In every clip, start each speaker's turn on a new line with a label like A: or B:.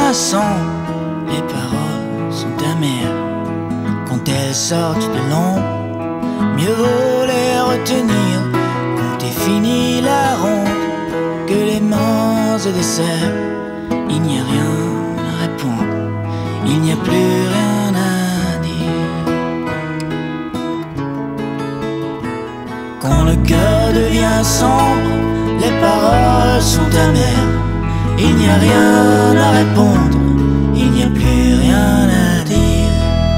A: devient sombre, les paroles sont amères. Quand elles sortent de l'ombre, mieux vaut les retenir. Quand est finie la ronde, que les mains se desserrent, il n'y a rien à répondre, il n'y a plus rien à dire. Quand le cœur devient sombre, les paroles sont amères. Il n'y a rien à répondre, il n'y a plus rien à dire.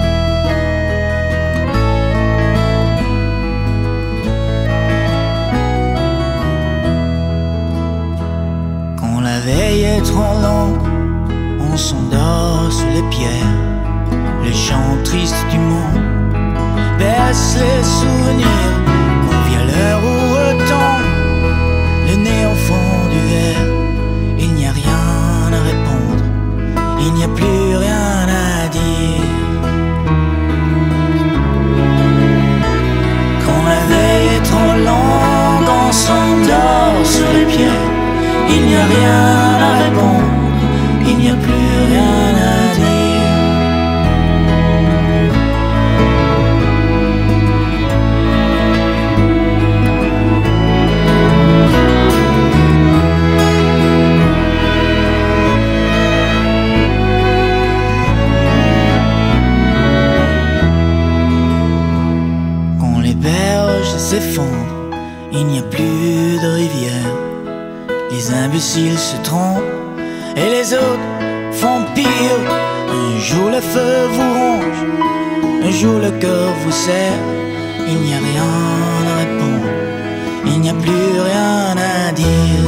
A: Quand la veille est trop longue, on s'endort sous les pierres. Les chants tristes du monde baissent les souvenirs. Quand vient l'heure où retombe le nez au fond du verre, il n'y a rien à répondre, il n'y a plus rien à dire. Quand la veille est trop longue, on s'endort sur les pierres. Il n'y a rien à répondre, il n'y a plus rien à dire. Quand les berges s'effondrent, il n'y a plus de rivière. Les imbéciles se trompent et les autres font pire. Un jour le feu vous ronge, un jour le cœur vous serre. Il n'y a rien à répondre, il n'y a plus rien à dire.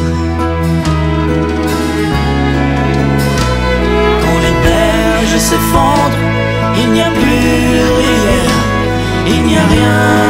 A: Quand les berges s'effondrent, il n'y a plus de rivière. Il n'y a rien